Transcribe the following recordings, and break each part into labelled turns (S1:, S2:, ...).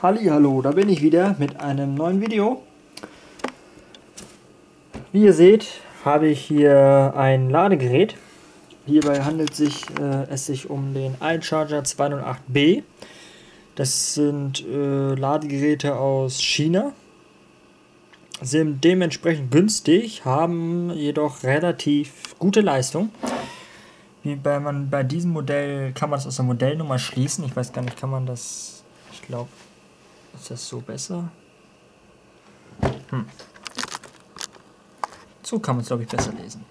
S1: Hallihallo, da bin ich wieder mit einem neuen Video. Wie ihr seht, habe ich hier ein Ladegerät. Hierbei handelt es sich um den iCharger 208B. Das sind Ladegeräte aus China. Sind dementsprechend günstig, haben jedoch relativ gute Leistung. Bei diesem Modell kann man das aus der Modellnummer schließen. Ich weiß gar nicht, kann man das... Ich glaube, ist das so besser? So kann man es, glaube ich, besser lesen.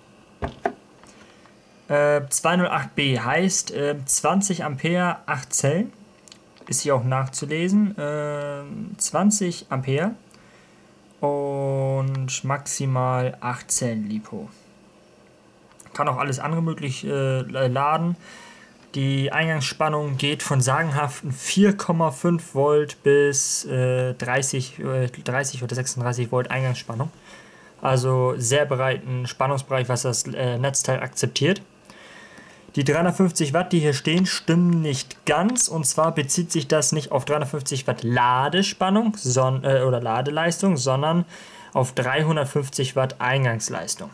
S1: 208B heißt 20 Ampere, 8 Zellen. Ist hier auch nachzulesen. 20 Ampere und maximal 8 Zellen LiPo. Kann auch alles andere möglich laden. Die Eingangsspannung geht von sagenhaften 4,5 Volt bis 30 oder 36 Volt Eingangsspannung. Also sehr breiten Spannungsbereich, was das Netzteil akzeptiert. Die 350 Watt, die hier stehen, stimmen nicht ganz. Und zwar bezieht sich das nicht auf 350 Watt Ladespannung oder Ladeleistung, sondern auf 350 Watt Eingangsleistung.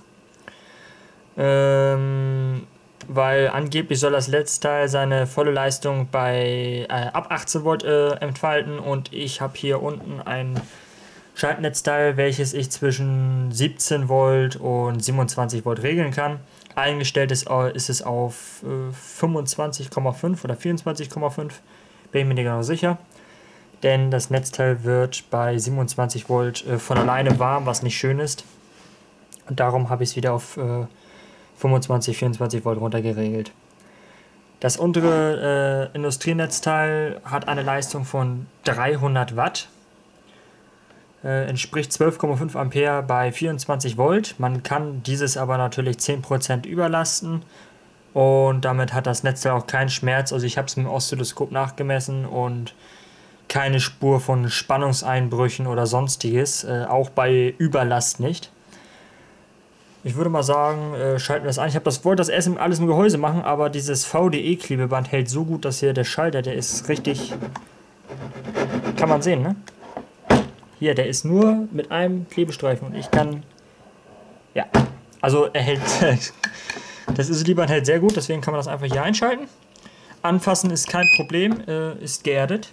S1: Weil angeblich soll das Netzteil seine volle Leistung ab 18 Volt entfalten, und ich habe hier unten ein Schaltnetzteil, welches ich zwischen 17 Volt und 27 Volt regeln kann. Eingestellt ist es auf 25,5 oder 24,5, bin ich mir nicht genau sicher, denn das Netzteil wird bei 27 Volt von alleine warm, was nicht schön ist, und darum habe ich es wieder auf 25, 24 Volt runter geregelt. Das untere Industrienetzteil hat eine Leistung von 300 Watt. Entspricht 12,5 Ampere bei 24 Volt. Man kann dieses aber natürlich 10% überlasten, und damit hat das Netzteil auch keinen Schmerz. Also ich habe es mit dem Oszilloskop nachgemessen und keine Spur von Spannungseinbrüchen oder sonstiges, auch bei Überlast nicht. Ich würde mal sagen, schalten wir das ein. Wollte das erst alles im Gehäuse machen, aber dieses VDE-Klebeband hält so gut, dass hier der Schalter, der ist richtig... Kann man sehen, ne? Hier, der ist nur mit einem Klebestreifen, und ich kann... Ja, also er hält... Das ISO-Band hält sehr gut, deswegen kann man das einfach hier einschalten. Anfassen ist kein Problem, ist geerdet.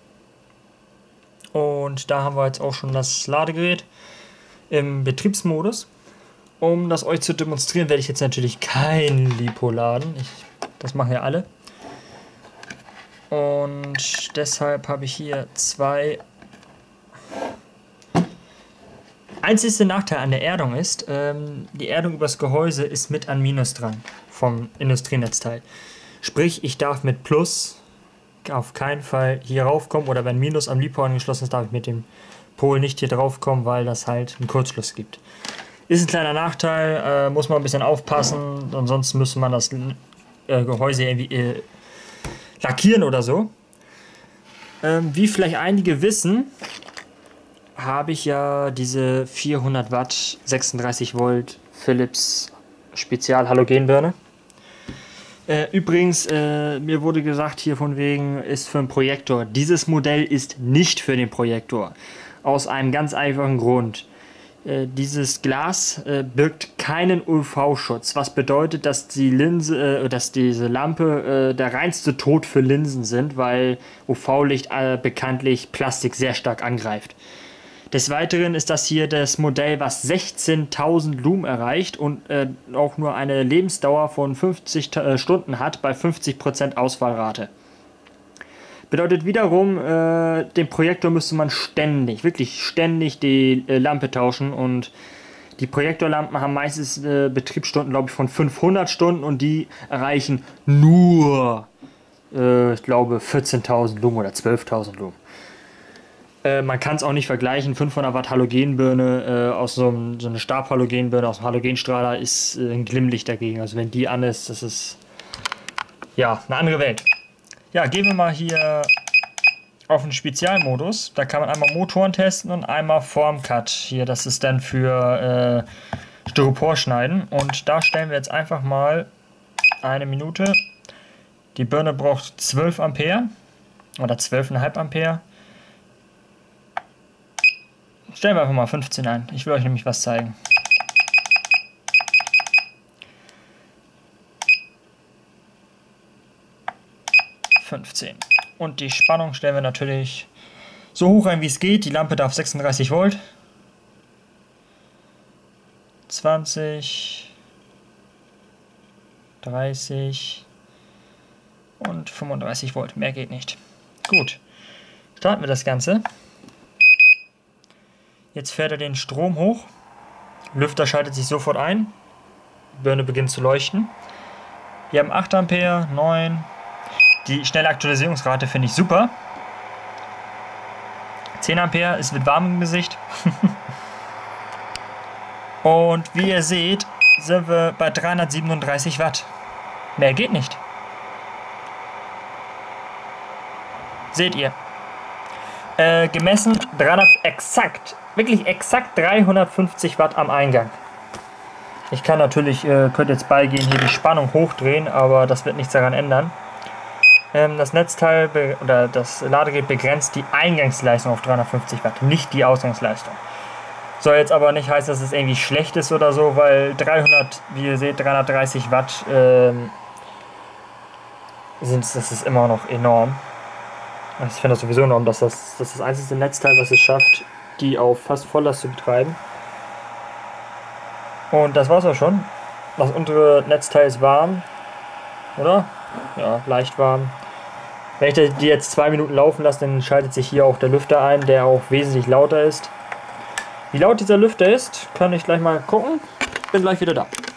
S1: Und da haben wir jetzt auch schon das Ladegerät im Betriebsmodus. Um das euch zu demonstrieren, werde ich jetzt natürlich kein LiPo laden. Das machen ja alle. Und deshalb habe ich hier zwei... Einzigster Nachteil an der Erdung ist, die Erdung übers Gehäuse ist mit an Minus dran vom Industrienetzteil. Sprich, ich darf mit Plus auf keinen Fall hier raufkommen, oder wenn Minus am LiPo angeschlossen ist, darf ich mit dem Pol nicht hier drauf kommen, weil das halt einen Kurzschluss gibt. Ist ein kleiner Nachteil, muss man ein bisschen aufpassen, ansonsten müsste man das Gehäuse irgendwie lackieren oder so. Wie vielleicht einige wissen, habe ich ja diese 400 Watt 36 Volt Philips Spezial Halogenbirne. Übrigens, mir wurde gesagt, hier von wegen ist für einen Projektor. Dieses Modell ist nicht für den Projektor. Aus einem ganz einfachen Grund. Dieses Glas birgt keinen UV-Schutz, was bedeutet, dass diese Lampe der reinste Tod für Linsen sind, weil UV-Licht bekanntlich Plastik sehr stark angreift. Des Weiteren ist das hier das Modell, was 16.000 Lumen erreicht und auch nur eine Lebensdauer von 50 Stunden hat bei 50% Ausfallrate. Bedeutet wiederum, den Projektor müsste man wirklich ständig die Lampe tauschen, und die Projektorlampen haben meistens Betriebsstunden, glaube ich, von 500 Stunden, und die erreichen nur, ich glaube, 14.000 Lumen oder 12.000 Lumen. Man kann es auch nicht vergleichen. 500 Watt Halogenbirne aus so eine Stabhalogenbirne aus dem Halogenstrahler ist ein Glimmlicht dagegen. Also wenn die an ist, das ist ja eine andere Welt. Ja, gehen wir mal hier auf den Spezialmodus. Da kann man einmal Motoren testen und einmal Formcut. Hier, das ist dann für Styropor schneiden. Und da stellen wir jetzt einfach mal 1 Minute. Die Birne braucht 12 Ampere oder 12,5 Ampere. Stellen wir einfach mal 15 ein. Ich will euch nämlich was zeigen. Und die Spannung stellen wir natürlich so hoch ein, wie es geht. Die Lampe darf 36 Volt. 20, 30 und 35 Volt. Mehr geht nicht. Gut. Starten wir das Ganze. Jetzt fährt er den Strom hoch. Lüfter schaltet sich sofort ein. Birne beginnt zu leuchten. Wir haben 8 Ampere, 9. Die schnelle Aktualisierungsrate finde ich super. 10 Ampere, es wird warm im Gesicht. Und wie ihr seht, sind wir bei 337 Watt. Mehr geht nicht. Seht ihr. Gemessen 300, wirklich exakt 350 Watt am Eingang. Ich kann natürlich, könnt jetzt beigehen, hier die Spannung hochdrehen, aber das wird nichts daran ändern. Das Netzteil oder das Ladegerät begrenzt die Eingangsleistung auf 350 Watt, nicht die Ausgangsleistung. Soll jetzt aber nicht heißen, dass es irgendwie schlecht ist oder so, weil 300, wie ihr seht, 330 Watt das ist immer noch enorm. Ich finde das sowieso enorm, dass das einzige Netzteil, was es schafft, die auf fast Volllast zu betreiben. Und das war's auch schon. Das untere Netzteil ist warm, oder? Ja, leicht warm. Wenn ich die jetzt 2 Minuten laufen lasse, dann schaltet sich hier auch der Lüfter ein, der auch wesentlich lauter ist. Wie laut dieser Lüfter ist, kann ich gleich mal gucken. Bin gleich wieder da.